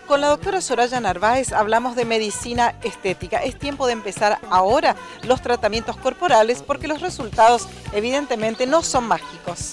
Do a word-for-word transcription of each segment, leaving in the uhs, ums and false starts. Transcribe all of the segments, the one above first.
Con la doctora Soraya Narváez hablamos de medicina estética. Es tiempo de empezar ahora los tratamientos corporales porque los resultados evidentemente no son mágicos.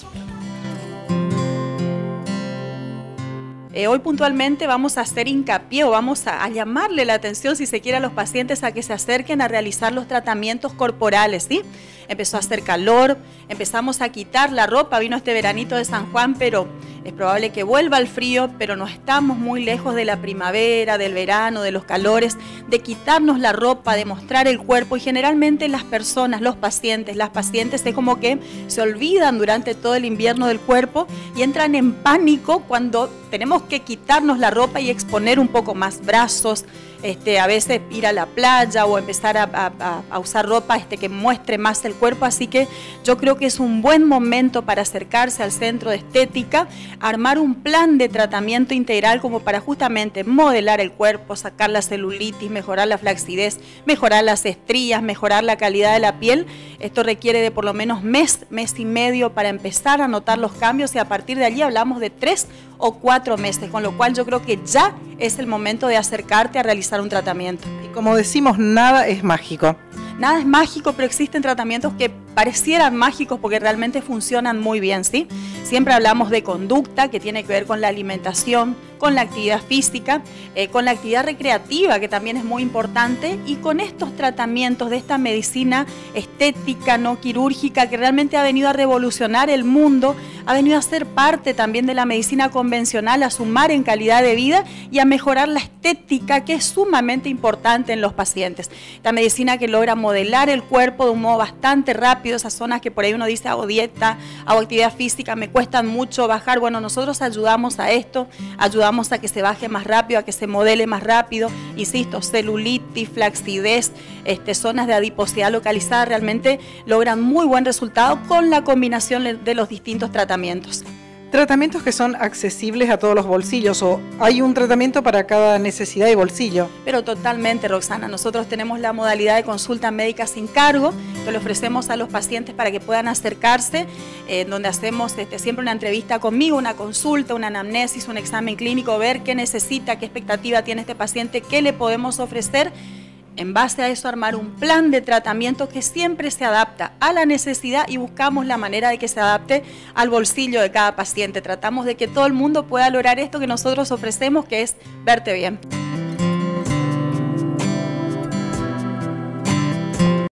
Eh, hoy puntualmente vamos a hacer hincapié o vamos a, a llamarle la atención, si se quiere, a los pacientes a que se acerquen a realizar los tratamientos corporales, ¿sí? Empezó a hacer calor, empezamos a quitar la ropa, vino este veranito de San Juan, pero es probable que vuelva el frío, pero no estamos muy lejos de la primavera, del verano, de los calores, de quitarnos la ropa, de mostrar el cuerpo, y generalmente las personas, los pacientes, las pacientes es como que se olvidan durante todo el invierno del cuerpo y entran en pánico cuando tenemos que quitarnos la ropa y exponer un poco más brazos, este, a veces ir a la playa o empezar a, a, a usar ropa este, que muestre más el cuerpo. Así que yo creo que es un buen momento para acercarse al centro de estética, armar un plan de tratamiento integral como para justamente modelar el cuerpo, sacar la celulitis, mejorar la flacidez, mejorar las estrías, mejorar la calidad de la piel. Esto requiere de por lo menos mes, mes y medio para empezar a notar los cambios, y a partir de allí hablamos de tres o cuatro meses, con lo cual yo creo que ya es el momento de acercarte a realizar un tratamiento. Y como decimos, nada es mágico. Nada es mágico, pero existen tratamientos que parecieran mágicos porque realmente funcionan muy bien, ¿sí? Siempre hablamos de conducta, que tiene que ver con la alimentación, con la actividad física, eh, con la actividad recreativa, que también es muy importante, y con estos tratamientos de esta medicina estética, no quirúrgica, que realmente ha venido a revolucionar el mundo, ha venido a ser parte también de la medicina convencional, a sumar en calidad de vida y a mejorar la estética, que es sumamente importante en los pacientes. Esta medicina que logra modelar el cuerpo de un modo bastante rápido, esas zonas que por ahí uno dice hago dieta, hago actividad física, me cuestan mucho bajar. Bueno, nosotros ayudamos a esto, ayudamos a que se baje más rápido, a que se modele más rápido. Insisto, celulitis, flacidez, este, zonas de adiposidad localizada, realmente logran muy buen resultado con la combinación de los distintos tratamientos. Tratamientos que son accesibles a todos los bolsillos, o hay un tratamiento para cada necesidad y bolsillo. Pero totalmente, Roxana. Nosotros tenemos la modalidad de consulta médica sin cargo, que le ofrecemos a los pacientes para que puedan acercarse, eh, donde hacemos este, siempre una entrevista conmigo, una consulta, una anamnesis, un examen clínico, ver qué necesita, qué expectativa tiene este paciente, qué le podemos ofrecer. En base a eso, armar un plan de tratamiento que siempre se adapta a la necesidad y buscamos la manera de que se adapte al bolsillo de cada paciente. Tratamos de que todo el mundo pueda lograr esto que nosotros ofrecemos, que es verte bien.